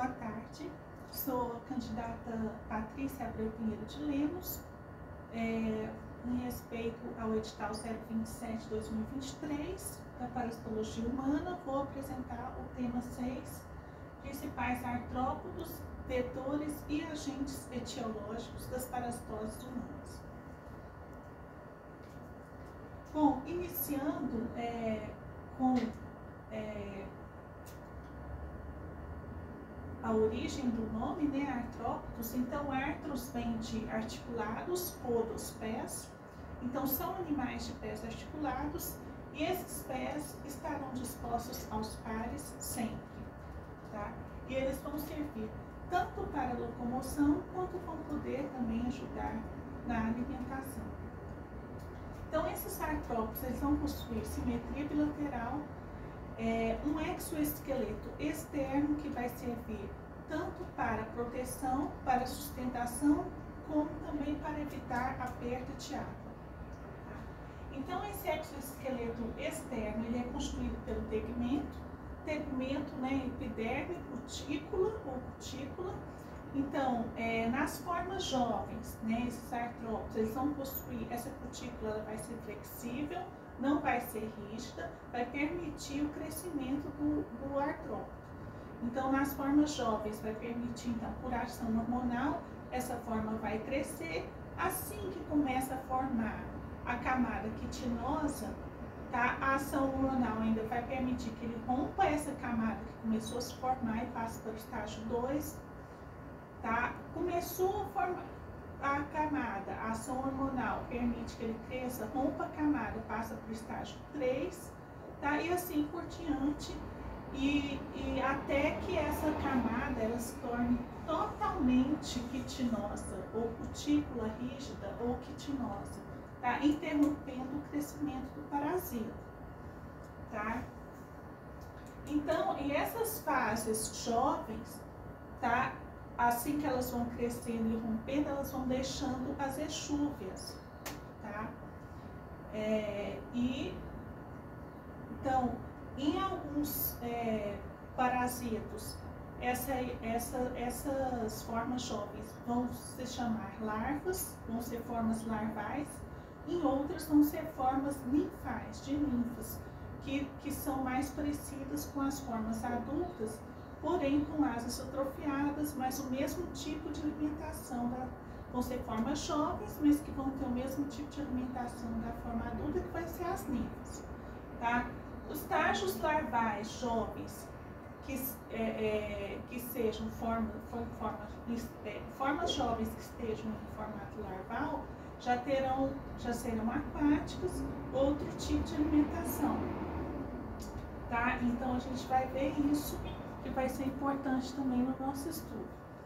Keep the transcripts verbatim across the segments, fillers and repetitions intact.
boa tarde. Sou a candidata Patrícia Abreu Pinheiro de Lemos. É, em respeito ao edital zero vinte e sete barra dois mil e vinte e três da Parasitologia Humana, vou apresentar o tema seis, principais artrópodos, vetores e agentes etiológicos das parasitoses humanas. Bom, iniciando é, com é, a origem do nome, né, artrópodos. Então, artros vem de articulados, podos, pés. Então, são animais de pés articulados e esses pés estarão dispostos aos pares sempre, tá? E eles vão servir tanto para locomoção quanto vão poder também ajudar na alimentação. Então, esses artrópodos eles vão possuir simetria bilateral, é, um exoesqueleto externo que vai servir tanto para proteção, para sustentação, como também para evitar a perda de água. Tá? Então, esse exoesqueleto externo ele é construído pelo tegmento, tegmento, né, epiderme, cutícula ou cutícula. Então, é, nas formas jovens, né, esses artrópodos, eles vão possuir, essa cutícula ela vai ser flexível, não vai ser rígida, vai permitir o crescimento do, do artrópodo. Então, nas formas jovens, vai permitir, então, por ação hormonal, essa forma vai crescer. Assim que começa a formar a camada quitinosa, tá, a ação hormonal ainda vai permitir que ele rompa essa camada que começou a se formar e passe para o estágio dois. Tá? Começou a formar a camada, a ação hormonal permite que ele cresça, rompa a camada, passa para o estágio três, tá? E assim por diante, e, e até que essa camada ela se torne totalmente quitinosa, ou cutícula rígida, ou quitinosa, tá? Interrompendo o crescimento do parasita. Tá? Então, e essas fases jovens, tá? Assim que elas vão crescendo e rompendo, elas vão deixando as exúvias, tá? É, e, então, em alguns é, parasitos, essa, essa, essas formas jovens vão se chamar larvas, vão ser formas larvais, em outras vão ser formas linfais, de linfas, que, que são mais parecidas com as formas adultas, porém com asas atrofiadas, mas o mesmo tipo de alimentação. Da, vão ser formas jovens, mas que vão ter o mesmo tipo de alimentação da forma adulta, que vai ser as ninfas. Tá? Os estágios larvais jovens, que, é, é, que sejam forma, forma, é, formas jovens que estejam em formato larval, já, terão, já serão aquáticas, outro tipo de alimentação. Tá? Então, a gente vai ver isso, que vai ser importante também no nosso estudo.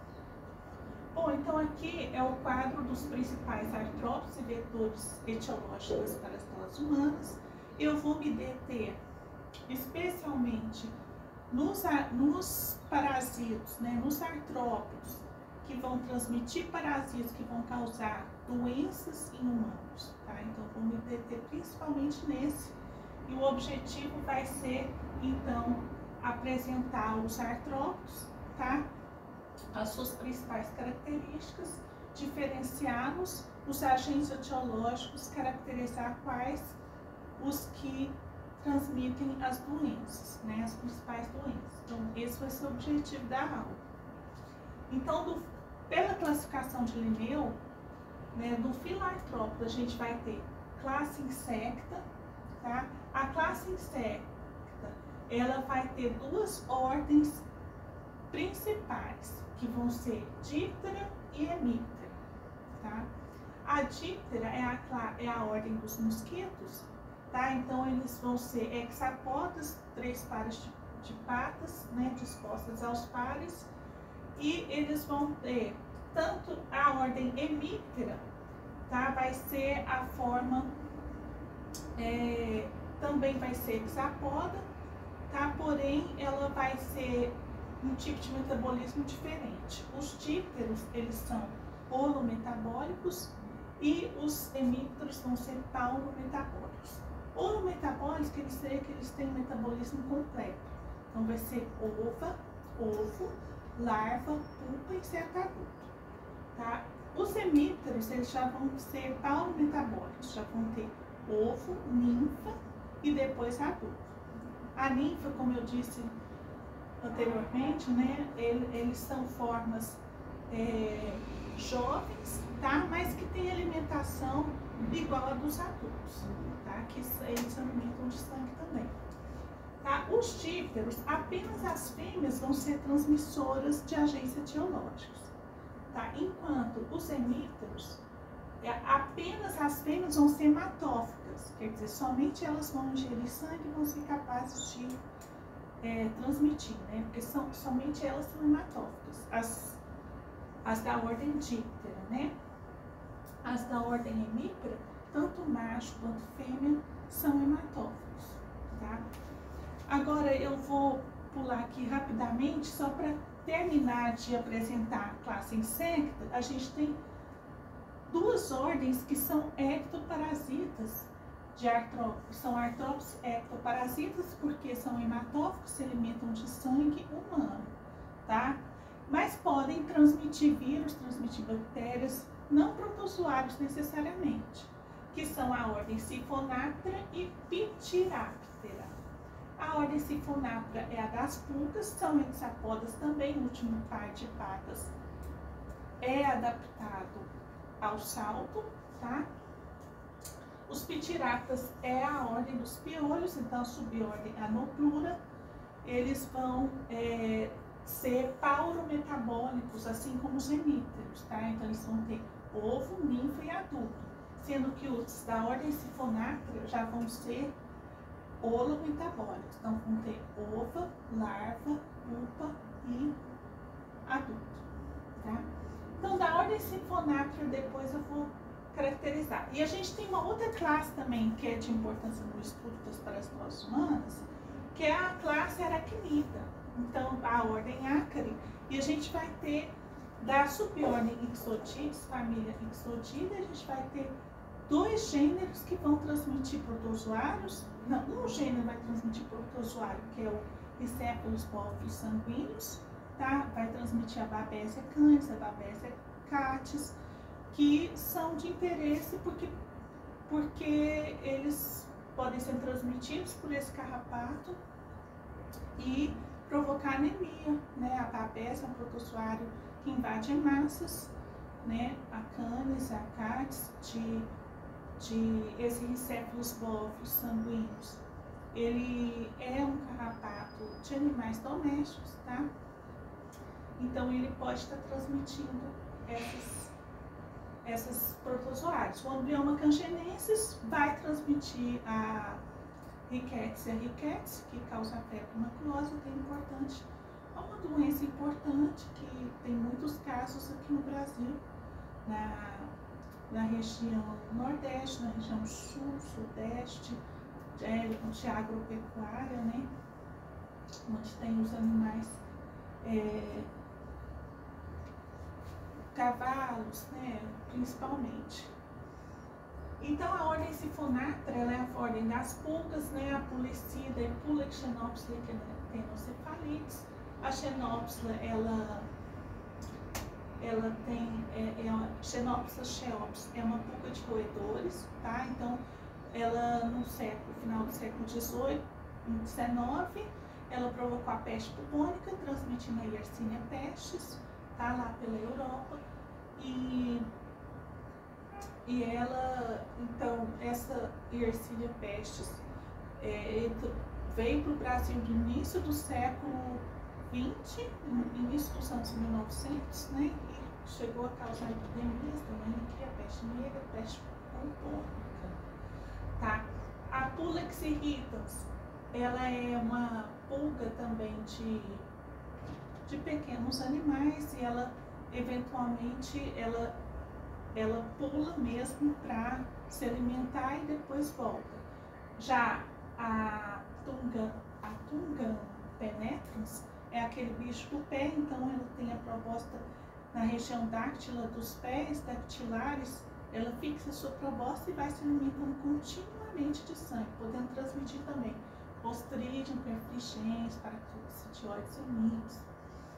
Bom, então aqui é o quadro dos principais artrópodos e vetores etiológicos das parasitoses humanas. Eu vou me deter especialmente nos, nos parasitos, né, nos artrópodos, que vão transmitir parasitos que vão causar doenças em humanos. Tá? Então, vou me deter principalmente nesse. E o objetivo vai ser, então, apresentar os artrópodos, tá? As suas principais características, diferenciá-los, os agentes etiológicos, caracterizar quais os que transmitem as doenças, né? As principais doenças. Então, esse vai ser o objetivo da aula. Então, do, pela classificação de Linneu, né, do filartrópodo, a gente vai ter classe insecta, tá? A classe insecta ela vai ter duas ordens principais, que vão ser díptera e hemíptera, tá? A díptera é a, é a ordem dos mosquitos, tá? Então, eles vão ser hexapodas, três pares de, de patas, né, dispostas aos pares, e eles vão ter tanto a ordem hemíptera, tá? Vai ser a forma, é, também vai ser hexapoda, tá? Porém, ela vai ser um tipo de metabolismo diferente. Os dípteros, eles são holometabólicos e os hemípteros vão ser paulometabólicos. Holometabólicos quer dizer que eles têm metabolismo completo. Então, vai ser ova, ovo, larva, pupa e inseto adulto, tá? Os hemípteros, eles já vão ser paurometabólicos, já vão ter ovo, ninfa e depois adulto. A ninfa, como eu disse anteriormente, né, ele, eles são formas é, jovens, tá? Mas que têm alimentação igual a dos adultos, tá? Que eles se alimentam de sangue também. Tá? Os dípteros, apenas as fêmeas vão ser transmissoras de agentes etiológicos. Tá? Enquanto os hemípteros, apenas as fêmeas vão ser hematófagas, quer dizer, somente elas vão ingerir sangue e vão ser capazes de é, transmitir, né? Porque são, somente elas são hematófagas, as, as da ordem díptera, né? As da ordem hemíptera, tanto macho quanto fêmea, são hematófagos, tá? Agora eu vou pular aqui rapidamente, só para terminar de apresentar a classe insecta. A gente tem duas ordens que são ectoparasitas de artrópodes. São artrópodes ectoparasitas porque são hematófagos, se alimentam de sangue humano, tá? Mas podem transmitir vírus, transmitir bactérias, não protozoários necessariamente, que são a ordem Siphonaptera e Ptyraphthera. A ordem Siphonaptera é a das pulgas, são hexapodas também, o último par de patas é adaptado ao salto, tá? Os Ptyraphtheras é a ordem dos piolhos, então a subordem Anoplura, eles vão é, ser paurometabólicos, assim como os hemípteros, tá? Então eles vão ter ovo, ninfa e adulto, sendo que os da ordem Siphonaptera já vão ser holometabólicos, então vão ter ova, larva, pupa e adulto, tá? Então da ordem Siphonaptera depois eu vou caracterizar. E a gente tem uma outra classe também que é de importância no estudo das parasitoses humanas, que é a classe Arachnida. Então a ordem Ácari, e a gente vai ter da subordem Ixotides, família Ixotidae, a gente vai ter dois gêneros que vão transmitir protozoários. Não, um gênero vai transmitir protozoário, que é o Rhicephalus bovis sanguíneos, tá? Vai transmitir a Babesia canis, a Babesia catis, que são de interesse porque, porque eles podem ser transmitidos por esse carrapato e provocar anemia, né? A Babesia é um protozoário que invade massas, né? A canis, a catis, de de esse Rhicephalus bovis sanguíneos, ele é um carrapato de animais domésticos, tá? Então ele pode estar transmitindo essas, essas protozoários. O Amblyomma cangenensis vai transmitir a Rickettsia ricketts, que causa febre maculosa, que é importante. É uma doença importante que tem muitos casos aqui no Brasil, na na região nordeste, na região sul, sudeste, de, de agropecuária, né? Onde tem os animais, é, cavalos, né? Principalmente. Então a ordem Siphonaptera, ela é a ordem das pulgas, né? A Pulicidae, Pulex, Xenopsila e Ctenocephalides. A Xenopsila, ela ela tem, é, é a Xenopsila cheops, é uma pulga de roedores, tá? Então, ela no século, final do século dezoito, dezenove, ela provocou a peste bubônica, transmitindo a Yersinia pestis, tá? Lá pela Europa, e, e ela, então, essa Yersinia pestis é, veio para o Brasil no início do século vinte, no início dos anos mil e novecentos, né? E chegou a causar epidemias também aqui, a peste negra, a peste bubônica, tá? A Pulex irritans, ela é uma pulga também de, de pequenos animais e ela, eventualmente, ela, ela pula mesmo para se alimentar e depois volta. Já a Tunga, a Tunga penetrans, é aquele bicho do pé, então ela tem a proposta na região dáctila dos pés, dactilares, ela fixa a sua proposta e vai se alimentando continuamente de sangue, podendo transmitir também Clostridium, perfringens, Parasitioides unidos.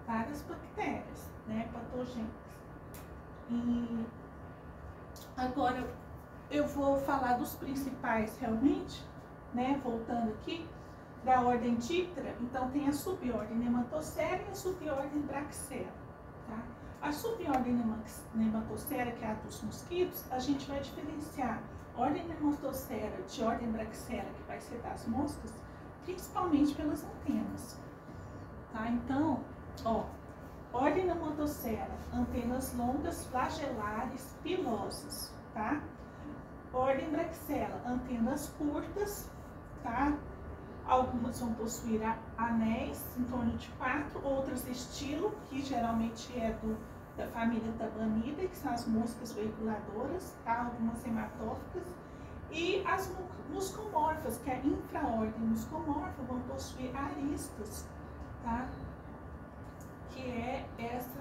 várias bactérias, né, patogênicas. E agora eu vou falar dos principais realmente, né, voltando aqui, da ordem Diptera. Então tem a subordem Nematocera e a subordem Brachycera, tá? A subordem Nematocera, que é a dos mosquitos, a gente vai diferenciar ordem Nematocera de ordem Brachycera, que vai ser das moscas, principalmente pelas antenas, tá? Então, ó, ordem Nematocera, antenas longas, flagelares, pilosas, tá? Ordem Brachycera, antenas curtas, tá? Algumas vão possuir anéis em torno de quatro, outras estilo, que geralmente é do, da família Tabanidae, que são as moscas veiculadoras, tá? Algumas hematóficas. E as muscomorfas, que é a infraordem muscomorfa, vão possuir aristas, tá? Que é essa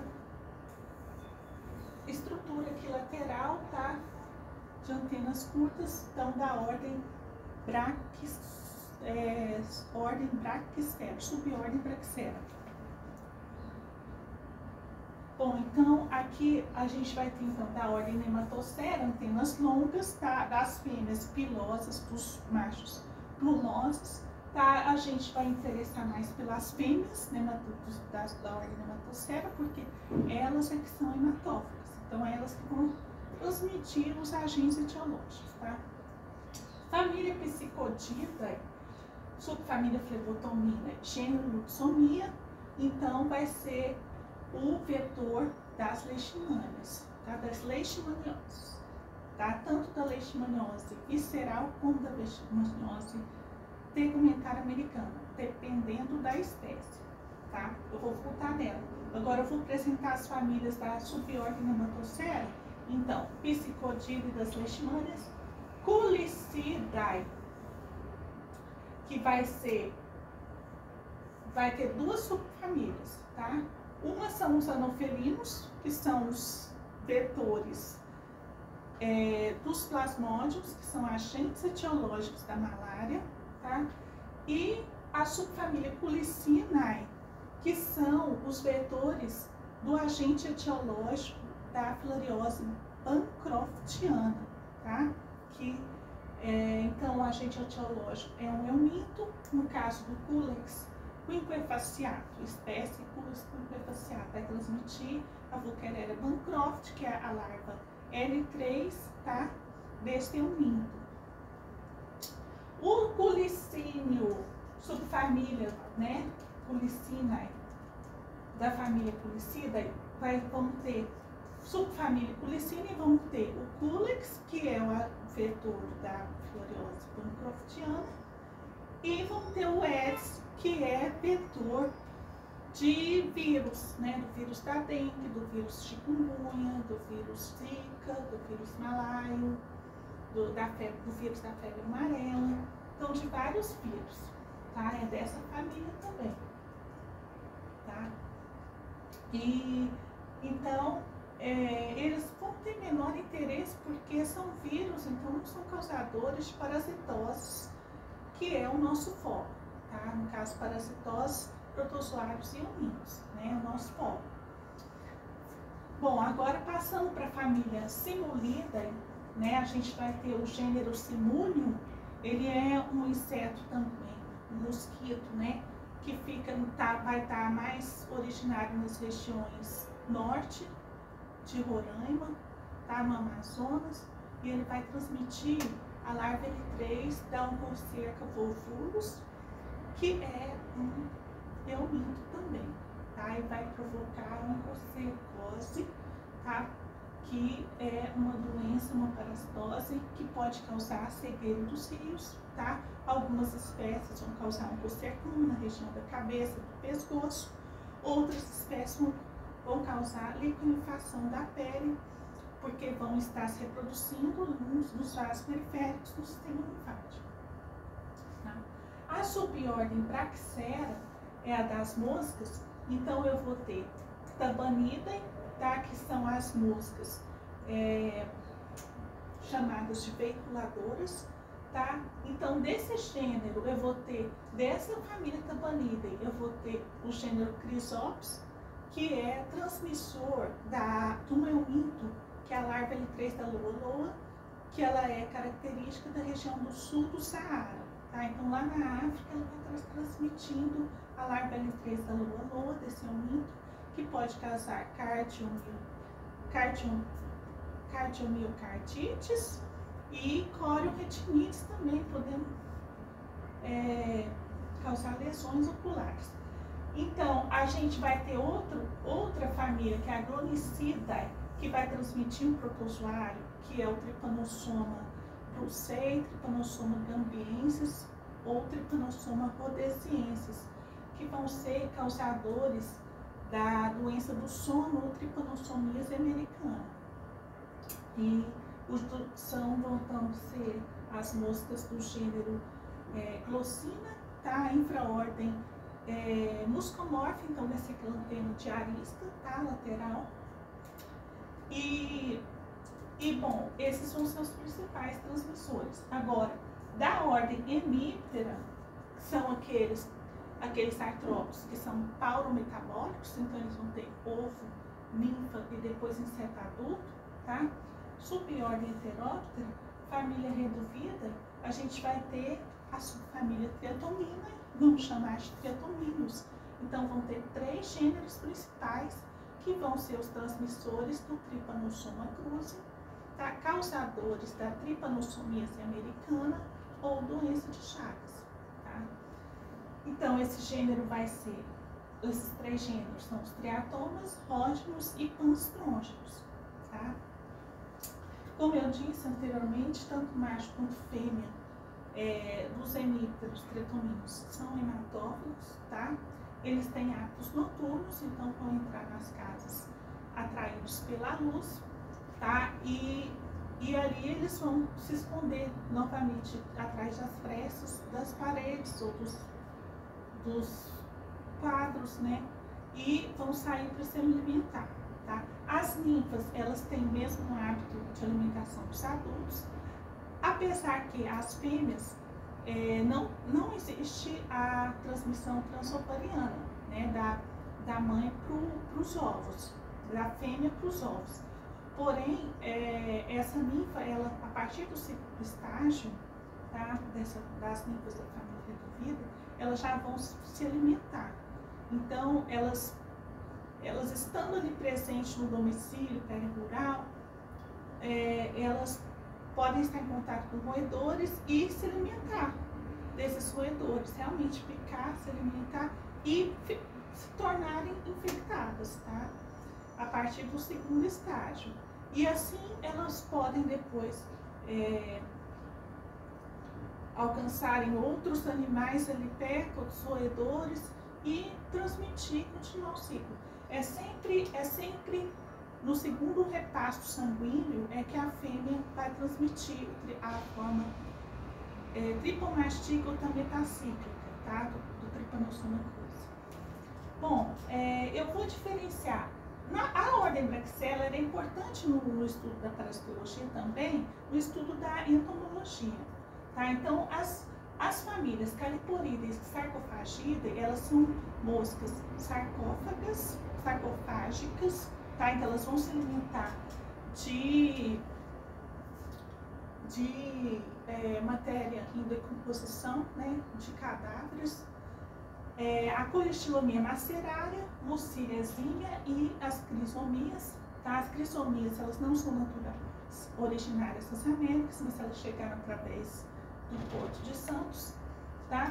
estrutura aqui lateral, tá? De antenas curtas, então da ordem Brachycera. É, ordem Brachycera, subordem Brachycera. Bom, então aqui a gente vai ter então da ordem Nematocera, antenas longas, tá? Das fêmeas pilosas, dos machos plumosos, tá? A gente vai interessar mais pelas fêmeas nematos, das, da ordem Nematocera, porque elas é que são hematófagas, então elas que vão transmitir os agentes etiológicos, tá? Família Psychodidae, subfamília Flebotomina, gênero Luxomia, então vai ser o vetor das leishmanias, tá? Das leishmanioses, tá? Tanto da leishmaniose visceral como da leishmaniose tegumentar americana, dependendo da espécie, tá? Eu vou voltar nela. Agora eu vou apresentar as famílias da subordem Nematocera. Então, Psychodidae das leishmanias, Culicidae, que vai ser, vai ter duas subfamílias, tá? Uma são os anofelinos, que são os vetores é, dos plasmódios, que são agentes etiológicos da malária, tá? E a subfamília Culicinae, que são os vetores do agente etiológico da filariose bancroftiana, tá? Que É, então, o agente etiológico é um eumínto, no caso do Culex quinquefaciato, espécie Culex quinquefaciato, vai transmitir a Wuchereria bancroft, que é a larva L três, tá? Deste eumínto. O culicínio, subfamília, né? Culicinae, da família Culicidae, vai, vamos ter subfamília Culicinae, vamos ter o Culex, que é o vetor da filariose bancroftiana, e vamos ter o Aedes, que é vetor de vírus, né? Do vírus da dengue, do vírus chikungunya, do vírus zika, do vírus malaio, do, da febre, do vírus da febre amarela, então de vários vírus, tá? É dessa família também, tá? E então É, eles vão ter menor interesse porque são vírus, então não são causadores de parasitoses, que é o nosso foco, tá? No caso, parasitoses, protozoários e hominos, né? É o nosso foco. Bom, agora passando para a família Simulidae, né? A gente vai ter o gênero Simunium, ele é um inseto também, um mosquito, né? Que fica, tá, vai estar mais originário nas regiões norte de Roraima, tá, no Amazonas, e ele vai transmitir a larva L três da Onchocerca volvulus, que é um eumínto também, tá, e vai provocar oncocercose, tá, que é uma doença, uma parasitose, que pode causar cegueira dos rios, tá, algumas espécies vão causar oncocercoma na região da cabeça, do pescoço, outras espécies vão vão causar liquefação da pele, porque vão estar se reproduzindo nos, nos vasos periféricos do sistema linfático. Tá? A subordem Brachycera é a das moscas, então eu vou ter Tabanidae, tá? Que são as moscas é, chamadas de veiculadoras, tá? Então, desse gênero, eu vou ter, dessa família Tabanidae, eu vou ter o gênero Chrysops, que é transmissor da, do euminto, que é a larva L três da lua-loa, que ela é característica da região do sul do Saara. Tá? Então, lá na África, ela vai estar transmitindo a larva L três da lua-loa, desse euminto, que pode causar cardiomiocardites e corioretinites também, podendo é, causar lesões oculares. Então, a gente vai ter outro, outra família, que é a Glonicidae, que vai transmitir um protozoário, que é o Trypanosoma brucei, Trypanosoma gambiensis ou Trypanosoma rhodesiensis, que vão ser causadores da doença do sono ou Trypanosomia americana. E os do, são, vão ser as moscas do gênero é, Glossina, tá? Infraordem é, Muscomorpha, então desse clampeno de arista, tá? Lateral. E, e, bom, esses são os seus principais transmissores. Agora, da ordem hemíptera, são aqueles, aqueles artrópodes que são paurometabólicos, então eles vão ter ovo, ninfa e depois inseto adulto, tá? Subordem heteróptera, família reduvida, a gente vai ter a subfamília Triatomina, vamos chamar de Triatominos. Então, vão ter três gêneros principais que vão ser os transmissores do Trypanosoma cruzi, tá? Causadores da Trypanosomiase americana ou doença de Chagas. Tá? Então, esse gênero vai ser, esses três gêneros são os triatomas, ródinos e panstrôngidos. Tá? Como eu disse anteriormente, tanto macho quanto fêmea é, dos hemípteros triatominos são hematófilos, tá? Eles têm hábitos noturnos, então vão entrar nas casas atraídos pela luz, tá? E, e ali eles vão se esconder novamente atrás das frestas, das paredes ou dos, dos quadros, né? E vão sair para se alimentar, tá? As ninfas, elas têm o mesmo hábito de alimentação dos adultos, apesar que as fêmeas, É, não, não existe a transmissão transovariana, né, da, da mãe para os ovos, da fêmea para os ovos. Porém, é, essa ninfa, ela, a partir do segundo estágio, tá, dessa, das ninfas da família reduvida, elas já vão se alimentar. Então, elas, elas estando ali presentes no domicílio perirural, é, elas podem estar em contato com roedores e se alimentar desses roedores, realmente picar, se alimentar e se tornarem infectadas, tá? A partir do segundo estágio. E assim elas podem depois é, alcançarem outros animais ali perto, outros roedores e transmitir, continuar o ciclo. É sempre, é sempre no segundo repasto sanguíneo é que a fêmea vai transmitir a forma é, tripomastígota ou metacíclica, tá? Do, do Trypanosoma cruzi. Bom, é, eu vou diferenciar. Na, a ordem Brachycella é importante no, no estudo da parasitologia também, no estudo da entomologia, tá? Então, as, as famílias Caliporidae e Sarcophagidae, elas são moscas sarcófagas, sarcofágicas, tá? Então, elas vão se alimentar de, de é, matéria em decomposição, né? De cadáveres. É, a colistilomia macerária, Lucília exímia e as crisomias. Tá? As crisomias, elas não são naturais, originárias das Américas, mas elas chegaram através do Porto de Santos. Tá?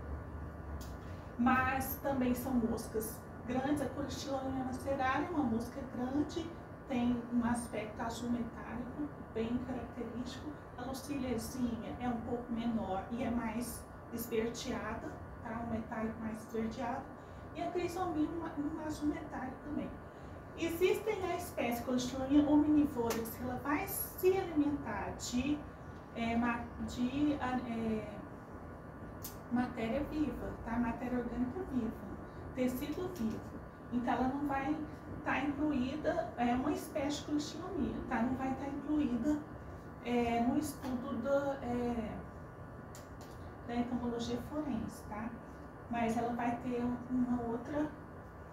Mas também são moscas grandes. A colistilomia macerária é uma mosca grande, tem um aspecto azul metálico bem característico. A Lucília exímia é um pouco menor e é mais esverdeada, tá? Um metálico mais esverdeado. E a crisomia um azul metálico também. Existem a espécie colistilomia omnívora, que ela vai se alimentar de, é, de é, matéria viva, tá? Matéria orgânica viva, tecido vivo. Então ela não vai estar incluída, é uma espécie de colistilomia, tá? Não vai estar incluída é, no estudo da, é, da entomologia forense, tá? Mas ela vai ter uma outra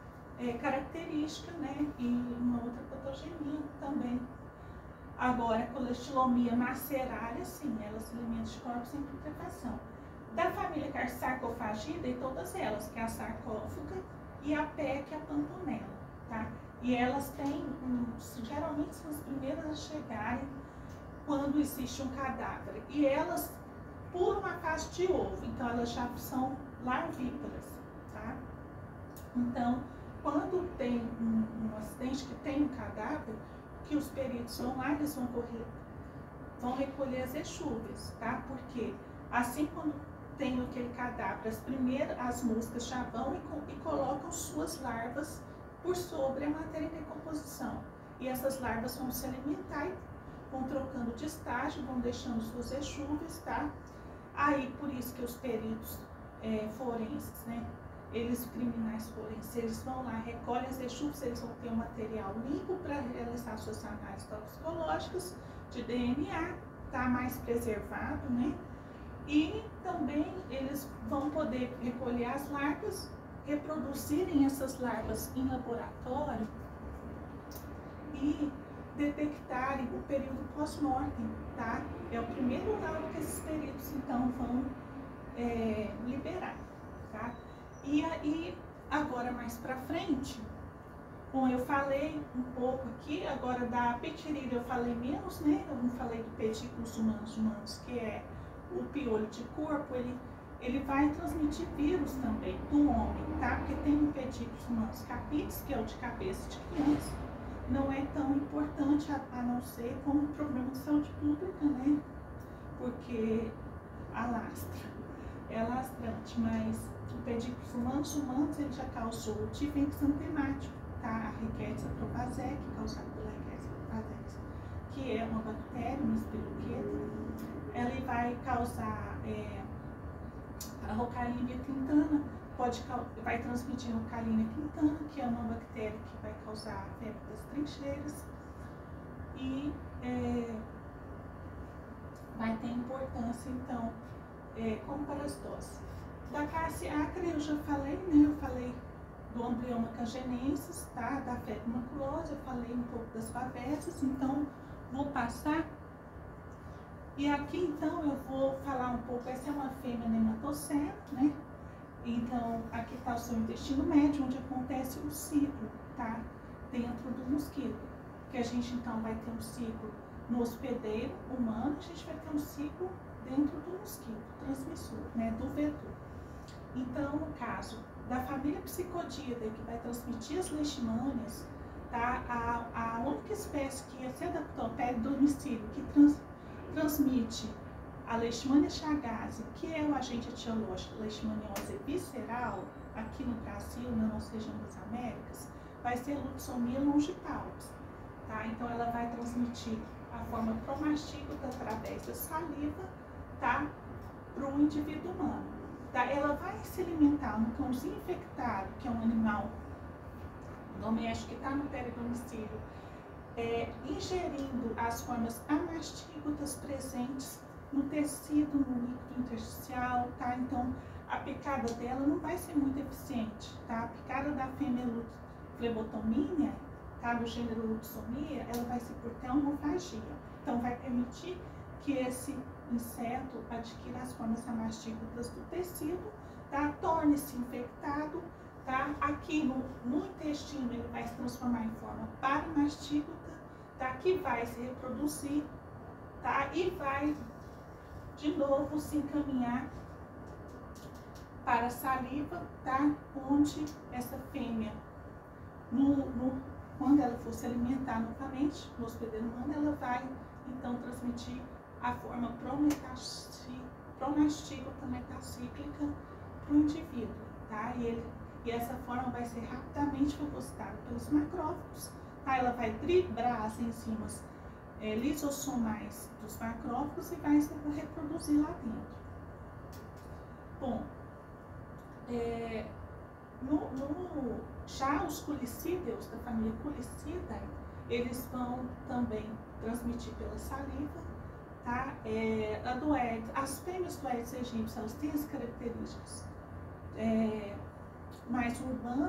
é, característica, né? E uma outra patogenia também. Agora, a colestilomia macerária, sim, ela se alimenta de corpos em putrefação. Da família sarcofagida, todas elas, que é a sarcófaga e a pé, que é a pamponella, tá? E elas têm, um, geralmente são as primeiras a chegarem quando existe um cadáver. E elas pulam a fase de ovo, então elas já são larvíparas, tá? Então, quando tem um, um acidente que tem um cadáver, que os peritos vão lá, eles vão correr, vão recolher as exúvias, tá? Porque assim quando tem aquele cadáver, as primeiras, as moscas já vão e, e colocam suas larvas por sobre a matéria em decomposição. E essas larvas vão se alimentar e vão trocando de estágio, vão deixando suas exúvias, tá? Aí, por isso que os peritos é, forenses, né? Eles, criminais forenses, eles vão lá, recolhem as exúvias, eles vão ter um material limpo para realizar suas análises toxicológicas de D N A, tá mais preservado, né? E também eles vão poder recolher as larvas, reproduzirem essas larvas em laboratório e detectarem o período pós-mortem, tá? É o primeiro laudo que esses peritos, então, vão é, liberar, tá? E aí, agora mais pra frente, bom, eu falei um pouco aqui, agora da pitirídeo eu falei menos, né? Eu não falei do pedículos humanos humanos, que é o piolho de corpo, ele, ele vai transmitir vírus também do homem, tá? Porque tem um pedículos humanos capites, que é o de cabeça de criança, não é tão importante a, a não ser como problema de saúde pública, né? Porque alastra, é alastrante, mas o pedículos humanos humanos ele já causou o tifo exantemático, tá? A Rickettsia provazek, causada pela Rickettsia provazek, que é uma bactéria, uma espiroqueta. Ela vai causar é, a Rocalinia quintana, pode, vai transmitir Rocalinia quintana, que é uma bactéria que vai causar a febre das trincheiras. E é, vai ter importância, então, é, como parasitose. Da Cássia acre eu já falei, né? Eu falei do Amblyoma cangenensis, tá? Da febre maculosa, eu falei um pouco das favesas, então vou passar. E aqui, então, eu vou falar um pouco, essa é uma fêmea nematocera, né? Então, aqui está o seu intestino médio, onde acontece o ciclo, tá? Dentro do mosquito. Que a gente, então, vai ter um ciclo no hospedeiro humano, a gente vai ter um ciclo dentro do mosquito, transmissor, né? Do vetor. Então, no caso da família Psicodida, que vai transmitir as leishmanias, tá? A, a única espécie que se adaptou ao peridomicílio, que trans, transmite a Leishmania chagas, que é o agente etiológico leishmaniose visceral, aqui no Brasil, na nossa região das Américas, vai ser Lutzomia longipalpis, tá? Então, ela vai transmitir a forma promastígota através da saliva, tá? Para o indivíduo humano. Tá? Ela vai se alimentar no cãozinho infectado, que é um animal doméstico que está no peridomicílio, é, ingerindo as formas amastígotas presentes no tecido, no líquido intersticial, tá? Então, a picada dela não vai ser muito eficiente, tá? A picada da fêmea flebotomia, tá? Do gênero Lutzomia, ela vai ser por telmofagia. Então, vai permitir que esse inseto adquira as formas amastígotas do tecido, tá? Torne-se infectado, tá? Aqui no, no intestino ele vai se transformar em forma paramastígota, tá? Que vai se reproduzir, tá? E vai de novo se encaminhar para a saliva, tá? Onde essa fêmea, no, no, quando ela for se alimentar novamente no hospedeiro humano, ela vai então transmitir a forma promastígota metacíclica para o indivíduo, tá? E, ele, e essa forma vai ser rapidamente fagocitada pelos macrófagos, tá? Ela vai driblar as enzimas é, lisossomais dos macrófagos e vai se reproduzir lá dentro. Bom, é, no, no, já os culicídeos da família Culicidae, eles vão também transmitir pela saliva, tá? É, a do Aedes, as fêmeas do Aedes aegypti, elas têm as características é, mais urbana,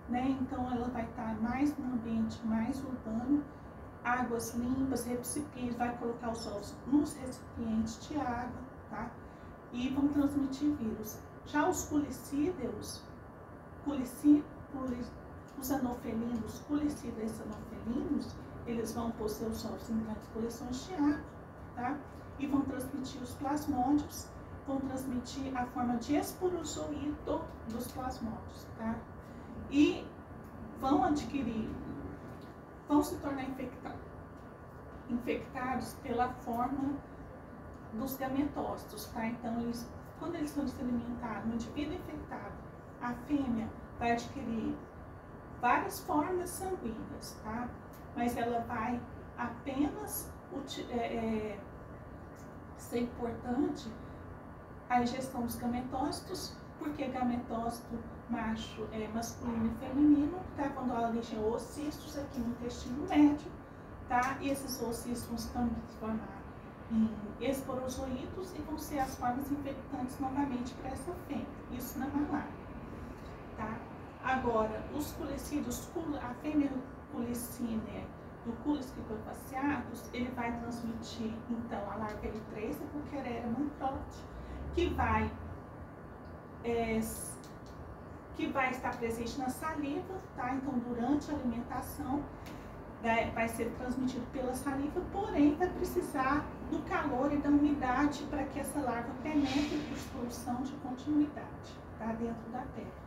né? Então ela vai estar mais num ambiente mais urbano, águas limpas, recipientes, vai colocar os ovos nos recipientes de água, tá? E vão transmitir vírus. Já os culicídeos, culici, culic, os anofelinos, culicídeos anofelinos, eles vão pôr seus ovos em grandes coleções de água, tá? E vão transmitir os plasmódios, vão transmitir a forma de esporozoído dos plasmódios, tá? E vão adquirir, vão se tornar infectados, infectados pela forma dos gametócitos, tá? Então, eles, quando eles vão se alimentar no indivíduo infectado, a fêmea vai adquirir várias formas sanguíneas, tá? Mas ela vai apenas é, é, ser importante a ingestão dos gametócitos, porque gametócito macho é masculino e feminino, tá? Quando a origem é oocistos aqui no intestino médio, tá? E esses oocistos vão se transformar em esporozoítos e vão ser as formas infectantes novamente para essa fêmea, isso na malária, tá? Agora, os culicídeos, a fêmea culicínea do Culis cricofaciatus, ele vai transmitir, então, a larva L três, a Puccherella mantroti, que vai, é, que vai estar presente na saliva, tá? Então, durante a alimentação, vai, vai ser transmitido pela saliva, porém, vai precisar do calor e da umidade para que essa larva penetre por solução de continuidade, tá? Dentro da terra.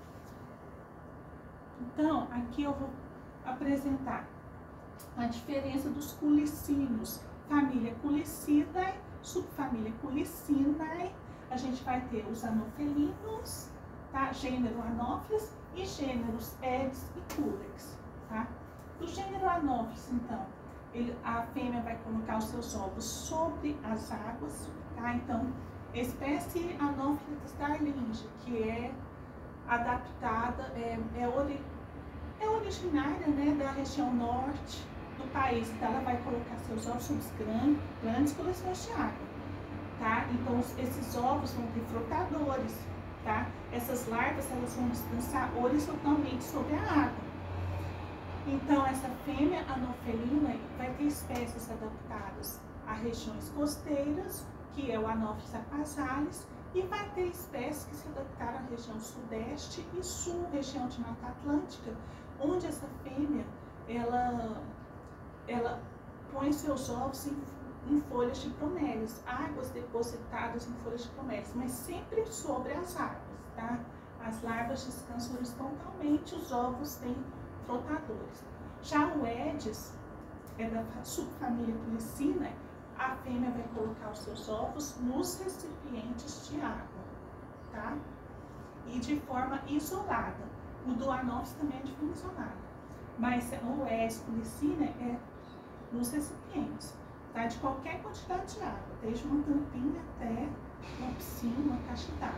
Então, aqui eu vou apresentar a diferença dos culicínios, família Culicidae, subfamília Culicinae. A gente vai ter os anofelinos, tá? Gênero Anopheles e gêneros Aedes e Culex, tá? Do gênero Anopheles, então, ele, a fêmea vai colocar os seus ovos sobre as águas, tá? Então, espécie Anopheles darlingia, que é adaptada, é, é, ori, é originária, né, da região norte do país, então ela vai colocar seus ovos sobre grandes, grandes coleções de água, tá? Então esses ovos vão ter frotadores, tá? Essas larvas, elas vão descansar horizontalmente sobre a água. Então essa fêmea anofelina vai ter espécies adaptadas a regiões costeiras, que é o Anopheles apasalis, e vai ter espécies que se adaptaram à região sudeste e sul, região de Mata Atlântica, onde essa fêmea, ela, ela põe seus ovos em, em folhas de bromélias, águas depositadas em folhas de bromélias, mas sempre sobre as águas, tá? As larvas descansam horizontalmente, os ovos têm flotadores. Já o Aedes, é da subfamília Culicinae, a fêmea vai colocar os seus ovos nos recipientes de água, tá? E de forma isolada. O do Anopheles também é de forma isolada. Mas o Aedes Culicinae é nos recipientes, tá? De qualquer quantidade de água, desde uma tampinha até uma piscina, uma caixa d'água,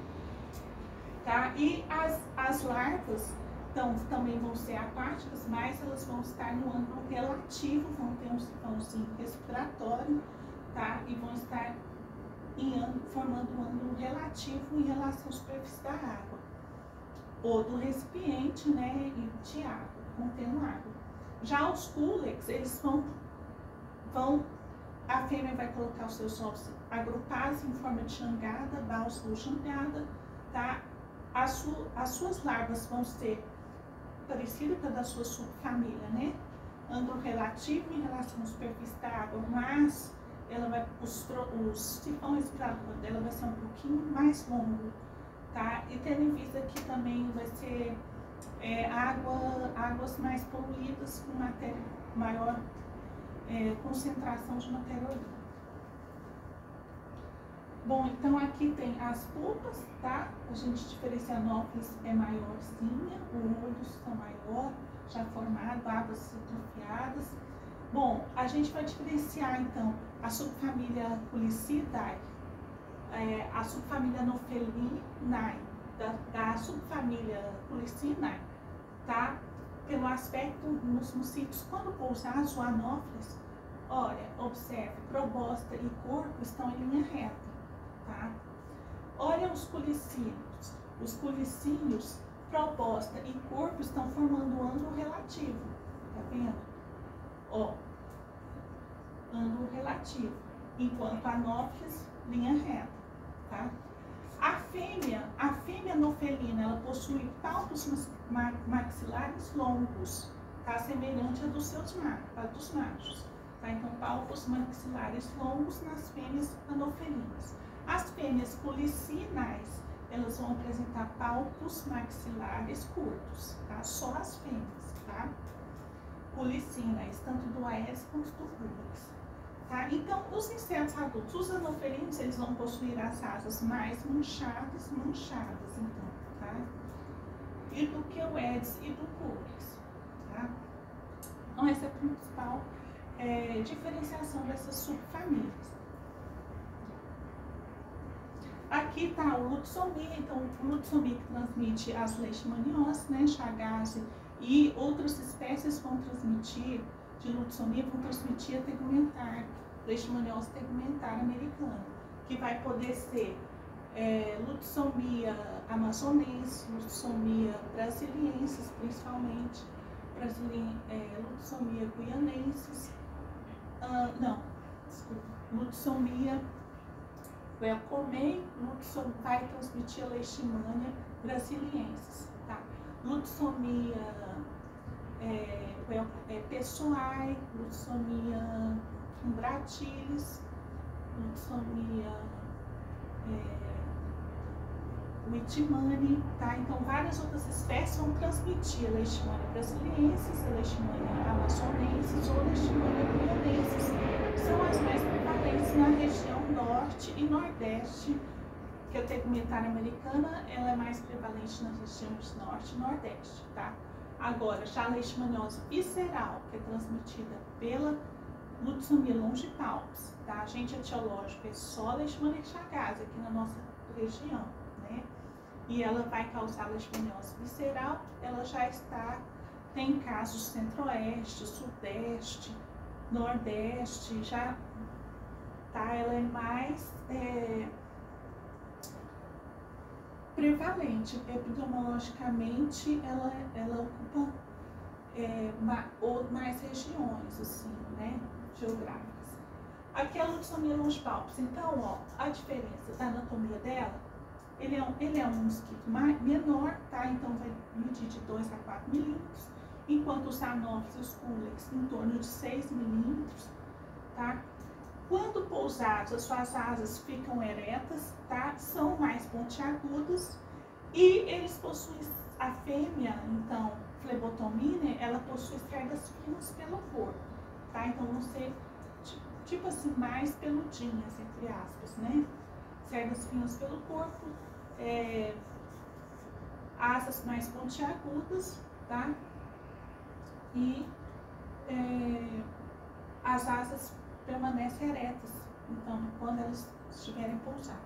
tá? E as, as larvas então, também vão ser aquáticas, mas elas vão estar no ângulo relativo, vão ter um sifãozinho respiratório, tá? E vão estar em ângulo, formando um ângulo relativo em relação à superfície da água, ou do recipiente, né, de água, contendo água. Já os Culex, eles vão, vão, a fêmea vai colocar os seus ovos agrupados em forma de jangada, balsa ou jangada, tá? As, su, as suas larvas vão ser parecidas com a da sua subfamília, né? Ângulo relativo em relação à superfície da água, mas ela vai, os, os sifão respiratório dela vai ser um pouquinho mais longo, tá? E tendo em vista que também vai ser é, água, águas mais poluídas com matéria, maior é, concentração de matéria orgânica. Bom, então aqui tem as pulpas, tá? A gente diferencia, a Anopheles é maiorzinha, os olhos são maior, já formado, águas atrofiadas. Bom, a gente vai diferenciar então a subfamília Culicidae, é, a subfamília Anophelinae, da, da subfamília Culicinae, tá? Pelo aspecto nos mosquitos, quando pousados o Anopheles, olha, observe, proposta e corpo estão em linha reta. Tá? Olha os culicínios. Os culicínios proposta e corpo estão formando ângulo relativo, tá vendo? Ó, ângulo relativo, enquanto anófilis, linha reta, tá? A fêmea, a fêmea nofelina, ela possui pálpos maxilares longos, tá? Semelhante a dos seus a dos machos, tá? Então, pálpos maxilares longos nas fêmeas anofelinas. As fêmeas policinais, elas vão apresentar pálpos maxilares curtos, tá? Só as fêmeas, tá? Policinais, tanto do Aedes quanto do Rubens. Tá? Então, os insetos adultos, os anofelinos, eles vão possuir as asas mais manchadas, manchadas, então, tá? E do que o Aedes e do Culex, tá? Então, essa é a principal é, diferenciação dessas subfamílias. Aqui está o Lutzomia, então, o Lutzomia que transmite as leishmanioses, né, Chagas e outras espécies vão transmitir de Lutzomia, vão transmitir a tegumentar, leishmaniose tegumentar americana, que vai poder ser é, Lutzomia amazonense, Lutzomia brasiliensis, principalmente, Brasilien, é, Lutzomia guianensis, ah, não, desculpa, Lutzomia welcomei, Lutzomia vai transmitir a leishmania brasiliensis, tá? Lutzomia é, é, pessoai, Lutzomia umbratilis, Lutzomia é, Whitmani, tá? Então, várias outras espécies vão transmitir a leishmania brasiliensis, a leishmania amazonensis ou a leishmania guianensis. São as mais prevalentes na região norte e nordeste, que a tegumentária americana ela é mais prevalente nas regiões norte e nordeste, tá? Agora, já a leishmaniose visceral, que é transmitida pela Lutzomia longipalpis, tá? Agente etiológico é só leishmania chagas aqui na nossa região, né? E ela vai causar leishmaniose visceral, ela já está, tem casos centro-oeste, sudeste, nordeste, já, tá? Ela é mais é, prevalente, epidemiologicamente ela, ela ocupa é, ma, ou mais regiões, assim, né, geográficas. Aqui é a Lutzomia longipalpis, então, ó, a diferença da anatomia dela, ele é um, ele é um mosquito mais, menor, tá, então vai medir de dois a quatro milímetros, enquanto os anófilis e os culex em torno de seis milímetros, tá? Quando pousados, as suas asas ficam eretas, tá? São mais pontiagudas e eles possuem, a fêmea, então, flebotomine, ela possui cerdas finas pelo corpo, tá? Então, vão ser, tipo assim, mais peludinhas, entre aspas, né? Cerdas finas pelo corpo, é, asas mais pontiagudas, tá? E é, as asas permanecem eretas, então, quando elas estiverem pousadas.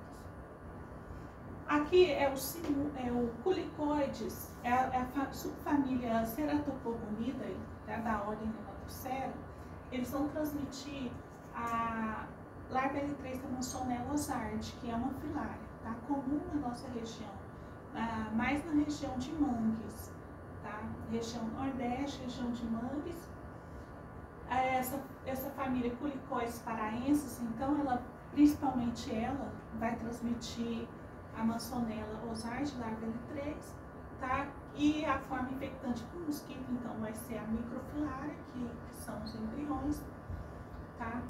Aqui é o, simu, é o Culicoides, é a, é a subfamília Ceratopogonidae, tá, da ordem Nematocera. Eles vão transmitir a larva L três Tamançonella ozardi, que é uma filária, tá, comum na nossa região, ah, mais na região de mangues, tá, região nordeste, região de mangues. Essa, essa família Culicoides paraensis, então, ela, principalmente ela, vai transmitir a Mançonella ozardi, larva L três, tá? E a forma infectante do mosquito, então, vai ser a microfilária, que, que são os embriões, tá?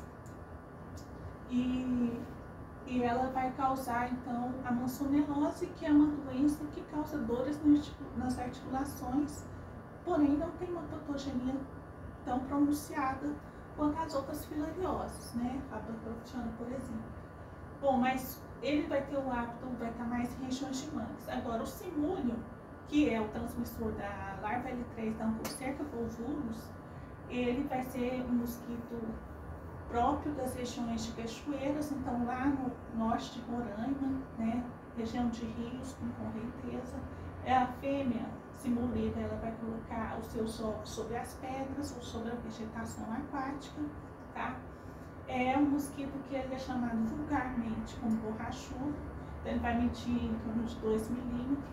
E, e ela vai causar, então, a mançonelose, que é uma doença que causa dores nas articulações, porém não tem uma patogenia tão pronunciada quanto as outras filarioses, né? A Bancroftiana, por exemplo. Bom, mas ele vai ter o hábito, vai estar mais em regiões de mangues. Agora, o simúlio, que é o transmissor da larva L três da Onchocerca volvulus, ele vai ser um mosquito próprio das regiões de cachoeiras, então lá no norte de Roraima, né? Região de rios com correnteza. É a fêmea simulida, ela vai colocar os seus ovos sobre as pedras ou sobre a vegetação aquática, tá? É um mosquito que ele é chamado vulgarmente como borrachudo, ele vai medir em torno de dois milímetros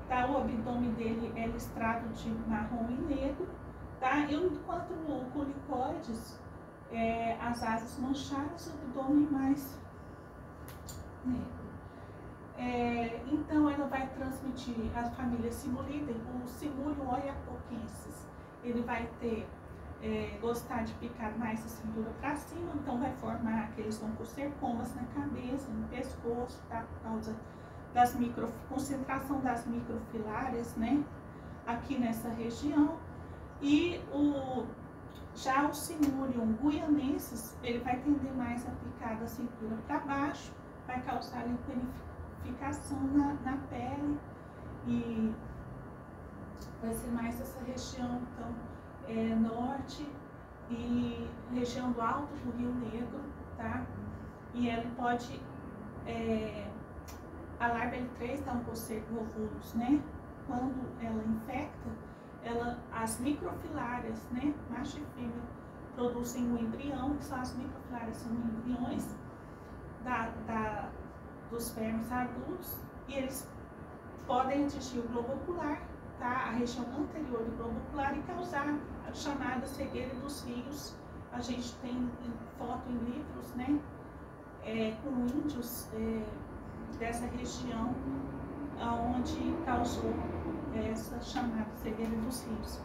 tá? O abdômen dele é listrado de marrom e negro, tá? Enquanto o culicoides, é, as asas manchadas, o abdômen mais negro. É, então ela vai transmitir a família Simulidae, o Simulium oiapoquensis. Ele vai ter, é, gostar de picar mais a cintura para cima, então vai formar aqueles oncocercomas na cabeça, no pescoço, tá? Por causa das micro, concentração das microfilárias, né? Aqui nessa região. E o, já o Simulium guianensis, ele vai tender mais a picar da cintura para baixo, vai causar limpanificação na, na pele e vai ser mais essa região, então, é, norte e região do alto do Rio Negro, tá? E ela pode, é, a larva L três dá um concerto ovulos, né? Quando ela infecta, ela, as microfilárias, né? Macho e fêmea produzem um embrião, que são as microfilárias, são embriões da, da, dos vermes adultos, e eles podem atingir o globo ocular, tá? A região anterior do globo ocular, e causar a chamada cegueira dos rios. A gente tem foto em livros, né? É, com índios é, dessa região, onde causou essa chamada cegueira dos rios.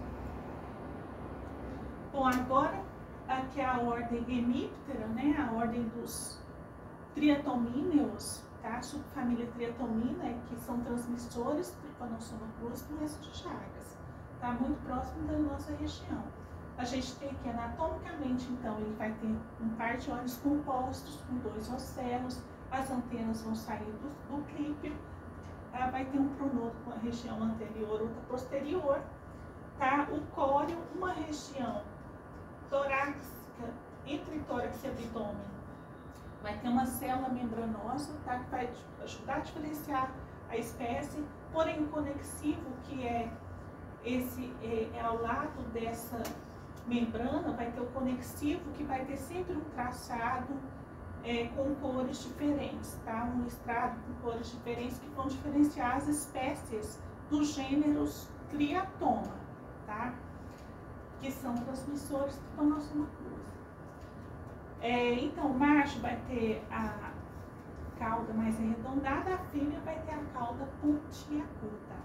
Bom, agora aqui é a ordem hemíptera, né? A ordem dos triatomíneos, tá? Subfamília triatomina, que são transmissores do Trypanosoma cruzi e doença de Chagas, tá? Muito próximo da nossa região. A gente tem aqui anatomicamente, então, ele vai ter um par de olhos compostos com dois ocelos, as antenas vão sair do, do clípio, tá? Vai ter um pronoto com a região anterior, outra posterior, tá? O córeo, uma região torácica, entre tórax e abdômen, vai ter uma célula membranosa, tá? Que vai ajudar a diferenciar a espécie, porém o conexivo, que é esse é, é ao lado dessa membrana, vai ter o conexivo, que vai ter sempre um traçado é, com cores diferentes, tá? Um listrado com cores diferentes que vão diferenciar as espécies dos gêneros Triatoma, tá? Que são transmissores do Trypanosoma cruzi. É, então, o macho vai ter a cauda mais arredondada, a fêmea vai ter a cauda pontiaguda.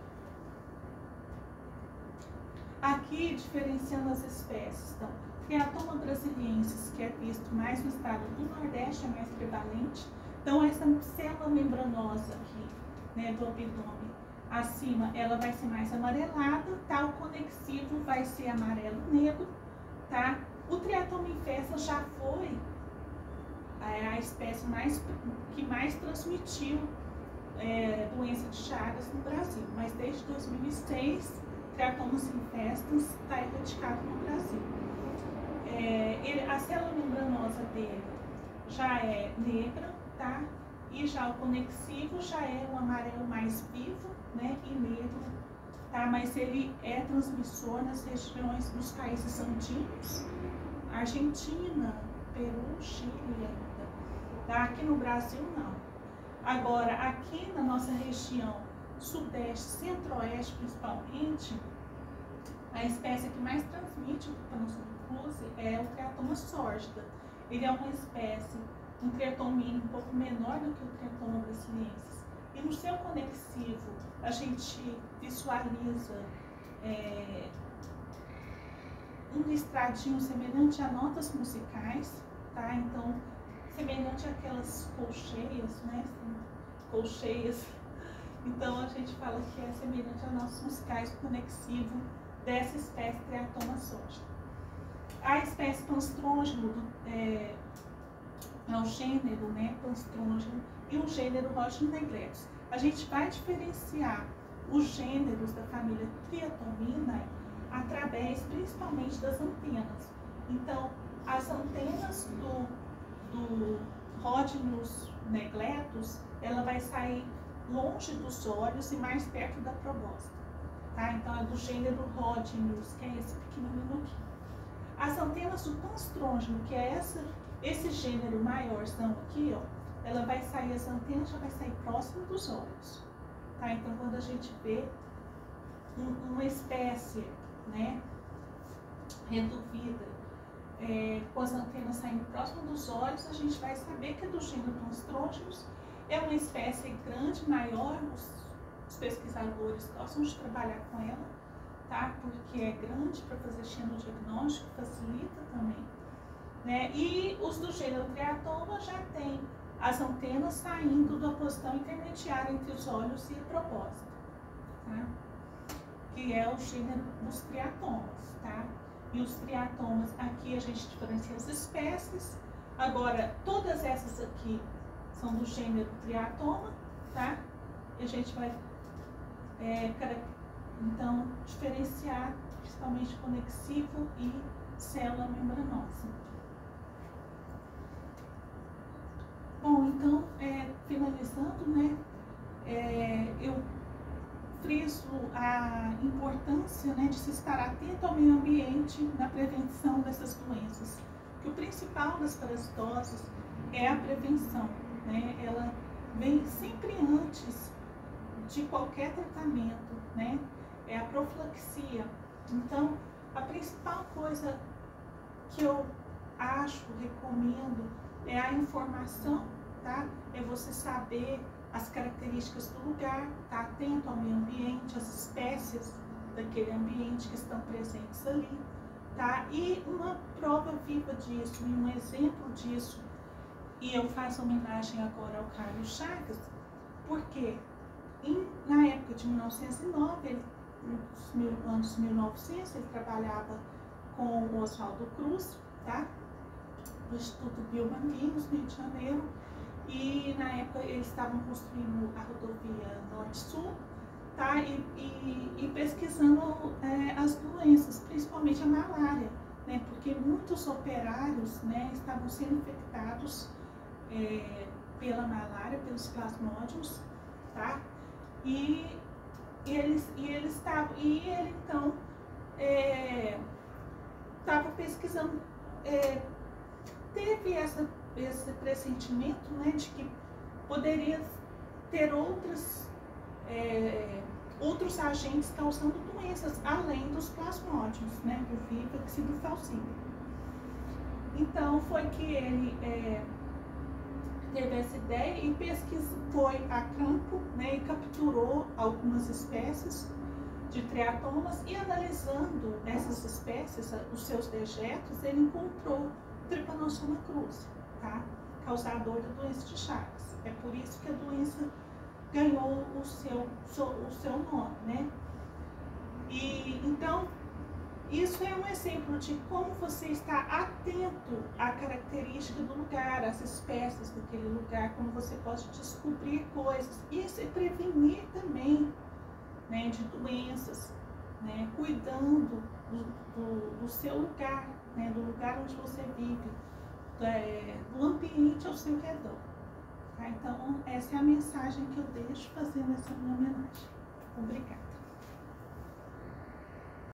Aqui, diferenciando as espécies, então, Triatoma brasiliensis, que é visto mais no estado do Nordeste, é mais prevalente. Então, essa célula membranosa aqui, né, do abdômen, acima, ela vai ser mais amarelada, tá? O conexivo vai ser amarelo-negro, tá? O Triatoma infesta já foi a espécie mais, que mais transmitiu é, doença de Chagas no Brasil, mas desde dois mil e seis, Triatoma infestas está erradicado no Brasil. É, ele, a célula membranosa dele já é negra, tá? E já o conexivo já é um amarelo mais vivo, né? E negro, tá? Mas ele é transmissor nas regiões dos países andinos, Argentina, Peru, Chile ainda, tá? Aqui no Brasil não. Agora, aqui na nossa região sudeste, centro-oeste principalmente, a espécie que mais transmite o Trypanosoma cruzi é o Triatoma sórdida. Ele é uma espécie, um triatomíneo um pouco menor do que o Triatoma brasiliensis. E no seu conexivo, a gente visualiza é, um listradinho semelhante a notas musicais, tá? Então, semelhante àquelas colcheias, né? Colcheias. Então, a gente fala que é semelhante a notas musicais, o conexivo dessa espécie Triatoma sórdida. A espécie Panstrógeno é, é o gênero, né? Panstrógeno, e o gênero Rhodionegletus. A gente vai diferenciar os gêneros da família Triatomina através principalmente das antenas. Então, as antenas do, do Rhodionegletus, ela vai sair longe dos olhos e mais perto da probóscide, tá? Então, é do gênero Rhodionus, que é esse pequenininho aqui. As antenas do Panstrógeno, que é essa, esse gênero maiorzão aqui, ó, ela vai sair, as antenas já vai sair próximo dos olhos, tá? Então, quando a gente vê um, uma espécie, né, reduvida, é, com as antenas saindo próximo dos olhos, a gente vai saber que é do gênero Monstrontius. É uma espécie grande, maior, os, os pesquisadores gostam de trabalhar com ela, tá? Porque é grande para fazer xenodiagnóstico, facilita também, né? E os do gênero Triatoma já tem as antenas saindo da posição intermediária entre os olhos e a probóscide, tá? Que é o gênero dos triatomas, tá? E os triatomas, aqui a gente diferencia as espécies. Agora, todas essas aqui são do gênero Triatoma, tá? E a gente vai, é, então, diferenciar principalmente conexivo e célula membranosa. Bom, então, é, finalizando, né, é, eu friso a importância, né, de se estar atento ao meio ambiente na prevenção dessas doenças. Que o principal das parasitoses é a prevenção, né? Ela vem sempre antes de qualquer tratamento, né? É a profilaxia. Então, a principal coisa que eu acho, recomendo, é a informação, tá? É você saber as características do lugar, tá atento ao meio ambiente, as espécies daquele ambiente que estão presentes ali, tá? E uma prova viva disso, e um exemplo disso, e eu faço homenagem agora ao Carlos Chagas, porque em, na época de mil novecentos e nove, ele, nos mil, anos mil e novecentos, ele trabalhava com o Oswaldo Cruz, tá? Do Instituto Biomanguinhos, no Rio de Janeiro. E na época eles estavam construindo a rodovia Norte-Sul, tá? E, e, e pesquisando é, as doenças, principalmente a malária, né? Porque muitos operários, né, estavam sendo infectados é, pela malária, pelos plasmódios, tá? E, e eles e eles estavam e ele então estava é, pesquisando, é, teve essa esse pressentimento, né, de que poderia ter outras, é, outros agentes causando doenças, além dos plasmódios, né, do Vivax e do Falciparum. Então, foi que ele é, teve essa ideia e pesquisou, foi a campo, né, e capturou algumas espécies de triatomas e, analisando essas espécies, os seus dejetos, ele encontrou Trypanosoma cruzi, tá? Causador da doença de Chagas. É por isso que a doença ganhou o seu, o seu nome, né? E então, isso é um exemplo de como você está atento à característica do lugar, às espécies daquele lugar, como você pode descobrir coisas e prevenir também, né, de doenças, né, cuidando do, do, do seu lugar, né, do lugar onde você vive, é, do ambiente ao seu redor. Tá? Então, essa é a mensagem que eu deixo fazendo essa minha homenagem. Obrigada.